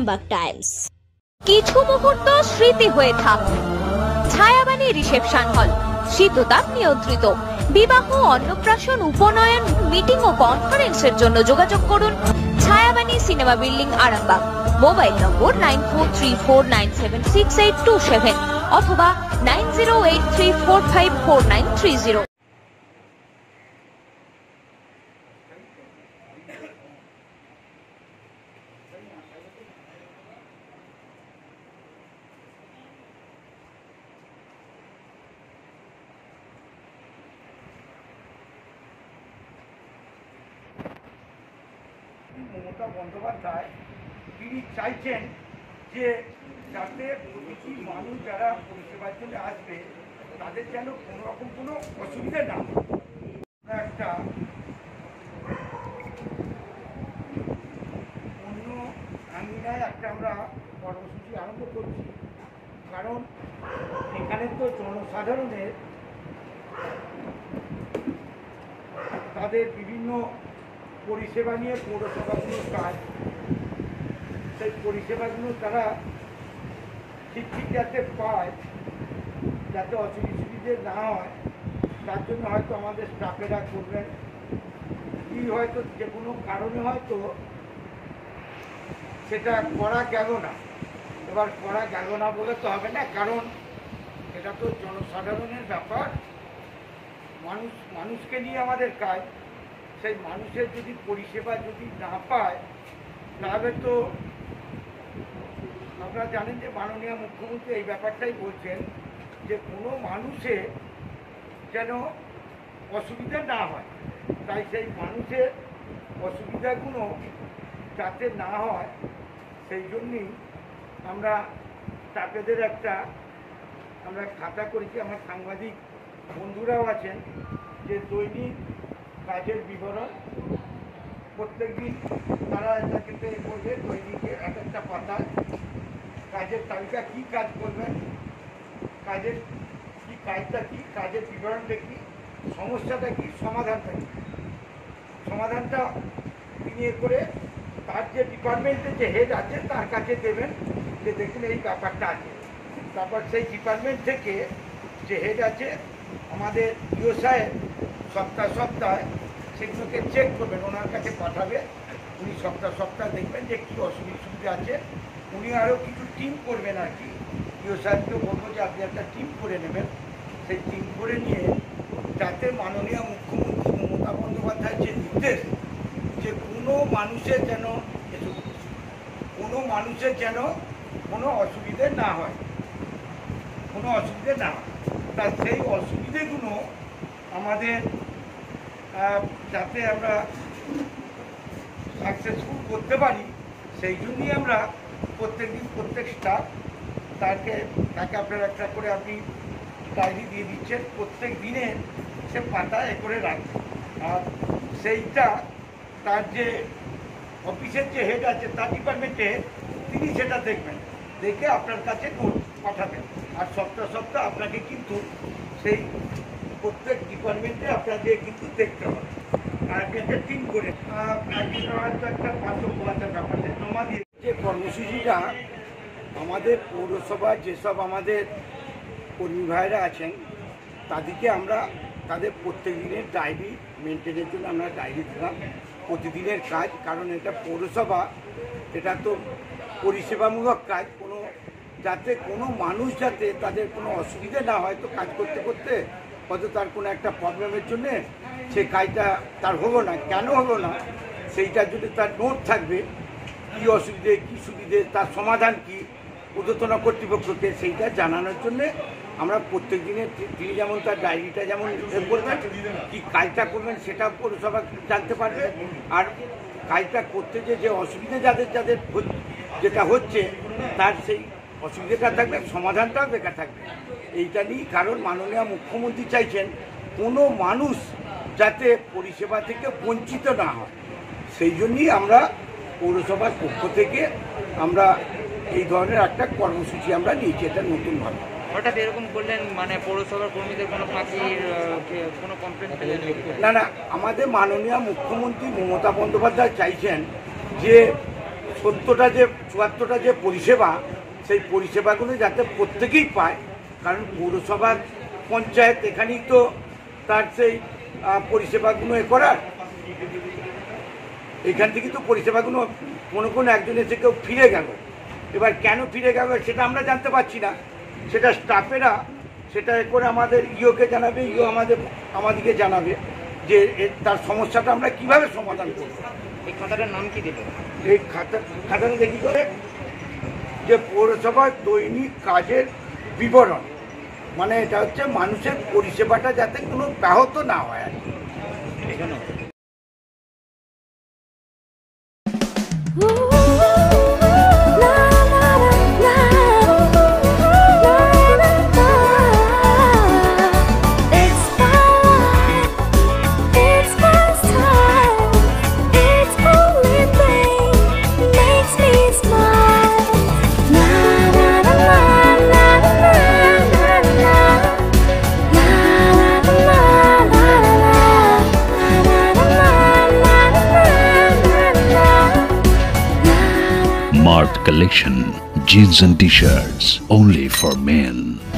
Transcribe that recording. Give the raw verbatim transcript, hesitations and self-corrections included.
Arambagh Times. কিছু মুহূর্ত স্মৃতি হয়ে থাক। ছায়াবাণী রিসেপশন হল, শীততাপ নিয়ন্ত্রিত। বিবাহ, অন্নপ্রাশন, উপনয়ন, মিটিং ও কনফারেন্সের জন্য যোগাযোগ করুন Chhayabani cinema building, Arambagh. Mobile number nine four three four nine seven six eight two seven অথবা nine zero eight three four five four nine three zero. Mamata Bandyopadhyay তিনি চাইছেন যে যাতে প্রতিটি মানুষ যারা পরিষেবার জন্য আসবে তাদের যেন কোনো রকম কোনো অসুবিধা না হয়। একটা অন্য আঙ্গিনায় একটা আমরা কর্মসূচি আরম্ভ করছি, কারণ এখানে তো জনসাধারণের তাদের বিভিন্ন পরিষেবা নিয়ে পৌরসভাগুলোর কাজ, সেই পরিষেবাগুলো তারা ঠিক ঠিক যাতে পায়, যাতে অসুবিধে না হয়, তার জন্য হয়তো আমাদের স্টাফেরা করবেন কি, হয়তো যে কোনো কারণে হয়তো সেটা করা গেল না। এবার করা গেল না বলে তো হবে না, কারণ এটা তো জনসাধারণের ব্যাপার, মানুষ মানুষকে নিয়ে আমাদের কাজ। সেই মানুষের যদি পরিষেবা যদি না পায়, তাহলে তো আপনারা জানেন যে মাননীয় মুখ্যমন্ত্রী এই ব্যাপারটাই বলছেন যে কোনো মানুষের যেন অসুবিধা না হয়। তাই সেই মানুষের অসুবিধাগুলো যাতে না হয়, সেই জন্যই আমরা তাদের একটা আমরা খাতা করেছি। আমার সাংবাদিক বন্ধুরাও আছেন, যে দৈনিক কাজের বিবরণ প্রত্যেক দিন তারা এটাকে করবে। দৈনিকে এক একটা পাতা কাজের তালিকা, কী কাজ করবেন, কাজের কি কাজটা কী, কাজের বিবরণটা কী, সমস্যাটা কী, সমাধানটা কী। সমাধানটা নিয়ে করে তার যে ডিপার্টমেন্টের যে হেড আছে তার কাছে দেবেন, যে দেখুন এই ব্যাপারটা আছে। তারপর সেই ডিপার্টমেন্ট থেকে যে হেড আছে আমাদের ইও সাহেব সপ্তাহ সপ্তাহে সেগুলোকে চেক করবেন, ওনার কাছে পাঠাবে। উনি সপ্তাহ সপ্তাহ দেখবেন যে কী অসুবিধা সুবিধা আছে। উনি আরও কিছু টিম করবেন আর কি। ইও সাহেবকে বলবো যে আপনি একটা টিম করে নেবেন। সেই টিম করে নিয়ে যাতে মাননীয় মুখ্যমন্ত্রী মমতা বন্দ্যোপাধ্যায়ের যে নির্দেশ, যে কোনো মানুষের যেন কোনো মানুষের যেন কোনো অসুবিধে না হয়, কোনো অসুবিধে না হয়। তা সেই অসুবিধেগুলো আমাদের যাতে আমরা সাকসেসফুল করতে পারি, সেই জন্যই আমরা প্রত্যেক দিন প্রত্যেক স্টাফ তাকে তাকে আপনার একটা করে আপনি ডায়েরি দিয়ে দিচ্ছেন, প্রত্যেক দিনে সে পাতা এ করে রাখবে। আর সেইটা তার যে অফিসের যে হেড আছে তার ডিপার্টমেন্টে তিনি সেটা দেখবেন, দেখে আপনার কাছে নোট পাঠাবেন। আর সপ্তাহ সপ্তাহ আপনাকে কিন্তু সেই প্রত্যেক ডিপার্টমেন্টে আপনাকে কিন্তু দেখতে হবে। আর একটা টিম করে হয়তো একটা পাঁচশো পঁচাত্তর ব্যাপারটা জমা দিয়ে যে কর্মসূচিটা আমাদের পৌরসভার যেসব আমাদের কর্মী ভাইরা আছেন তাদেরকে আমরা তাদের প্রত্যেক দিনের ডায়েরি মেনটেনের জন্য আমরা ডায়েরি দিলাম, প্রতিদিনের কাজ। কারণ এটা পৌরসভা, এটা তো পরিষেবামূলক কাজ, কোনো যাতে কোনো মানুষ যাতে তাদের কোনো অসুবিধা না হয়। তো কাজ করতে করতে হয়তো তার কোনো একটা প্রবলেমের জন্যে সে কাজটা তার হলো না, কেন হলো না সেইটার জন্য তার নোট থাকবে, কী অসুবিধে, কী সুবিধে, তার সমাধান কী, ঊর্ধ্বতন কর্তৃপক্ষকে সেইটা জানানোর জন্যে আমরা প্রত্যেক দিনে তিনি যেমন তার ডায়েরিটা যেমন করবেন, কী কাজটা করবেন সেটা পৌরসভা জানতে পারবে। আর কাজটা করতে যে যে অসুবিধা যাদের যাদের যেটা হচ্ছে তার সেই অসুবিধাটা থাকবে, সমাধানটাও দেখা থাকবে। এইটা নিয়ে, কারণ মাননীয় মুখ্যমন্ত্রী চাইছেন কোনো মানুষ যাতে পরিষেবা থেকে বঞ্চিত না হয়, সেই জন্যই আমরা পৌরসভার পক্ষ থেকে আমরা এই ধরনের একটা কর্মসূচি আমরা নিয়েছি। এটা নতুনভাবে হঠাৎ এরকম করলেন, মানে পৌরসভার কর্মীদের কোনো ফাঁকির কোনো কমপ্লেন পেলেন? না না, আমাদের মাননীয় মুখ্যমন্ত্রী মমতা বন্দ্যোপাধ্যায় চাইছেন যে সত্তরটা যে চুয়াত্তরটা যে পরিষেবা, সেই পরিষেবাগুলো যাতে প্রত্যেকেই পায়, কারণ পৌরসভা পঞ্চায়েত এখানেই তো তার সেই পরিষেবাগুলো এ করার, এখান থেকে তো পরিষেবাগুলো কোনো কোনো একজন এসে কেউ ফিরে গেল, এবার কেন ফিরে গেল সেটা আমরা জানতে পারছি না, সেটা স্টাফেরা সেটা এ করে আমাদের ইওকে জানাবে, ইও আমাদের আমাদেরকে জানাবে যে তার সমস্যাটা আমরা কিভাবে সমাধান করব। এই খাতাটার নাম কি দেবেন? এই খাতা খাতাটা দেখি করে যে পৌরসভার দৈনিক কাজের বিবরণ, মানে এটা হচ্ছে মানুষের পরিষেবাটা যাতে কোনো ব্যাহত না হয় আর কি। এখানে Mart Collection, jeans and t-shirts only for men.